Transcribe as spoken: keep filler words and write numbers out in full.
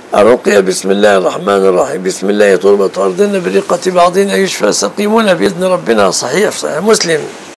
الرقية بسم الله الرحمن الرحيم. بسم الله تربة أرضنا برقة بعضنا يشفى سقيمنا بإذن ربنا. صحيح صحيح مسلم.